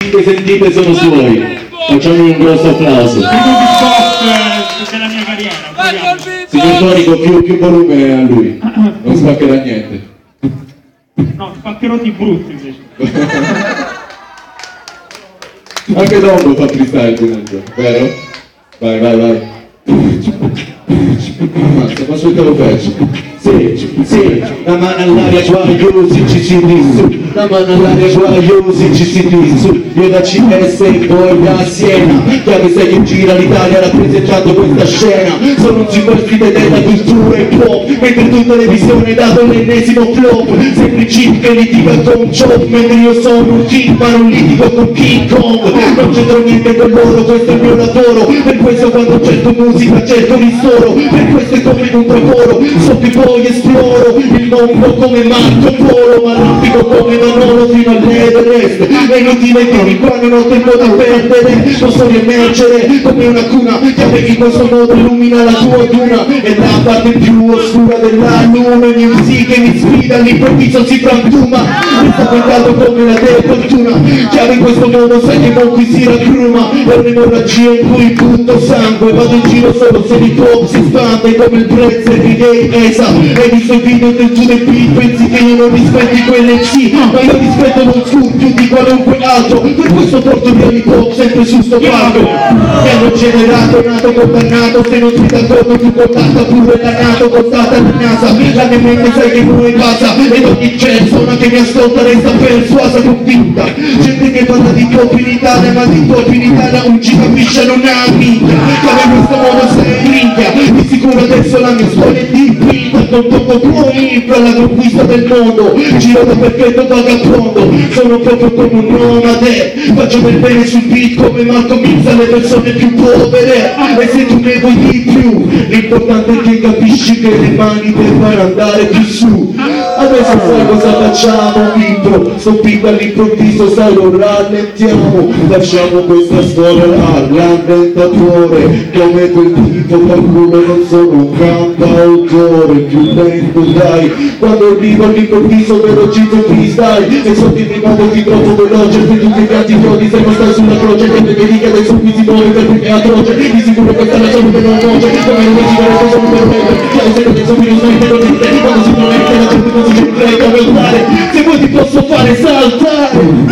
sentite sono suoi. Facciamogli un grosso applauso. Della mia carriera. Signor Tonico, più volume a lui, non spaccherà niente. No, spaccherotti brutti invece. Anche Dongo fa freestyle, vero? Vai. Ma aspettavo peggio. Sì, la mano all'aria guaiosi ci si su, la mano all'aria guaiosi ci si su, io da CS e poi da Siena, chiave sei in gira l'Italia rappresentando questa scena, sono un superstite della cultura e pop, mentre tutta televisione ha dato l'ennesimo flop, sembri chip che litiga con Chop, mentre io sono un king ma non litigo con King Kong, non c'entro niente con loro, questo è il mio lavoro, per questo quando cerco musica cerco ristoro, per questo è come in un traforo, so che poi esploro il mondo come Marco Polo, ma arrampico come Manolo fino all'Everest, è inutile dirmi qua non ho tempo da perdere, posso riemergere come una cuna che avevi in questo modo illumina la tua duna, è la parte più oscura della luna, il music che mi sfida all'improvviso si frantuma, mi sta guardando come la defortuna, chiave in questo modo sai che non qui si raggruma, è un'emorragia in cui butto sangue, vado in giro solo se l'hip hop si spande come il prezzo di gay esa. Hai visto il video del tuo beat, pensi che io non rispetti quelle C, ma io rispetto lo scoop più di qualunque altro, per questo porto via l'hip hop sempre su sto palco. Mi hanno generato, nato, condannato, se non sei d'accordo più contatta pure la nato, costata la NASA, la mia mente sai che non è basa, ed ogni persona che mi ascolta resta persuasa, convinta, gente che parla di pop in Italia, ma di pop in Italia un ci capisce non ha minchia, che in questo modo sei minchia, di sicuro adesso la mia storia è dipinta, non tocco poi per la conquista del mondo, giro da perfetto vagabondo, sono proprio come un nomade, faccio del bene sul beat come Marco Mix alle persone più povere, e se tu ne vuoi di più, l'importante è che capisci che le mani devono andare più su. Adesso sai cosa facciamo, intro, sto beat all'improvviso, sai lo rallentiamo, lasciamo questa storia all'ambientatore, come quel tipo qualcuno non sono un cantautore, più lento dai, quando arrivo all'improvviso velocizzo freestyle, e so che mi muovo di troppo veloce, per tutti i piatti chiodi se non stai sulla croce, che vedi che adesso mi si muove per cui è atroce, di sicuro questa è la salute non voce, come non si vede sono perfetto, chiaro se non penso che non sai che non ti quando si promette la gente non si crede a voltare, se vuoi ti posso fare saltare.